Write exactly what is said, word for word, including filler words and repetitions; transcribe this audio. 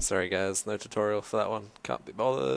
Sorry guys, no tutorial for that one. Can't be bothered.